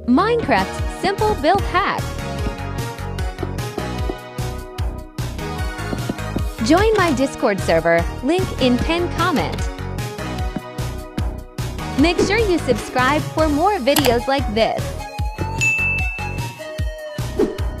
Minecraft Simple Build Hack. Join my Discord server, link in pinned comment. Make sure you subscribe for more videos like this.